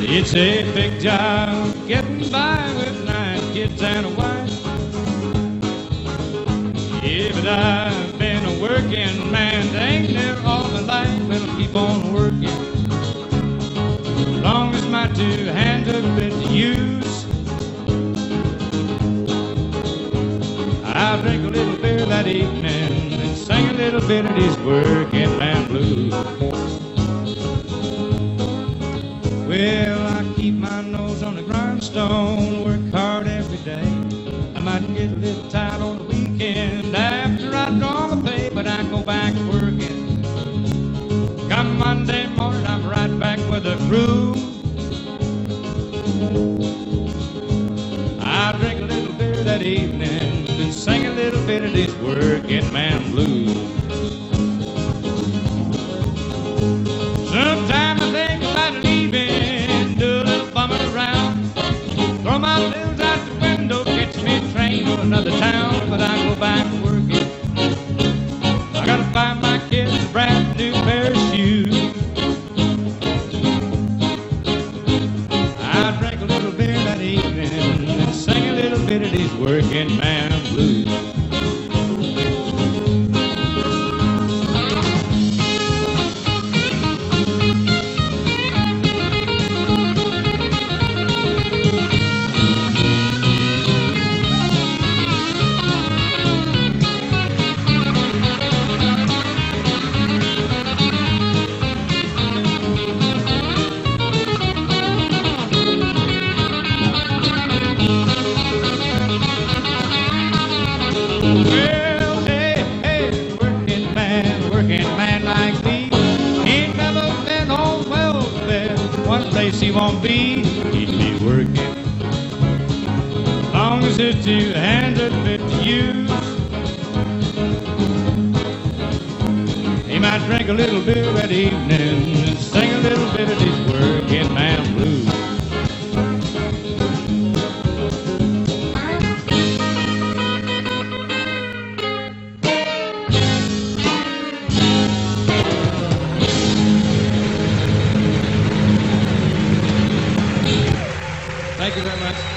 It's a big job getting by with 9 kids and a wife. Yeah, but I've been a working man, dang near all my life. But I'll keep on working as long as my 2 hands are fit to use. I'll drink a little beer that evening and sing a little bit of these working man blues. Well, I keep my nose on the grindstone, work hard every day. I might get a little tired on the weekend after I draw my pay, but I go back working. Come Monday morning, I'm right back with the crew. I drink a little beer that evening and sing a little bit of this working man blues. Sometimes I think about leaving, do a little bumming around, throw my bills out the window, catch me a train to another town, but I go back working. I gotta buy my kids a brand new pair of shoes. I drink a little beer that evening and sing a little bit of these working man blues. Well, hey, hey, working man like me, ain't never been on welfare. One place he won't be, he'd be working. As long as his 2 hands are fit to use. He might drink a little beer that evening and sing a little bit of these working man blues. Thank you very much.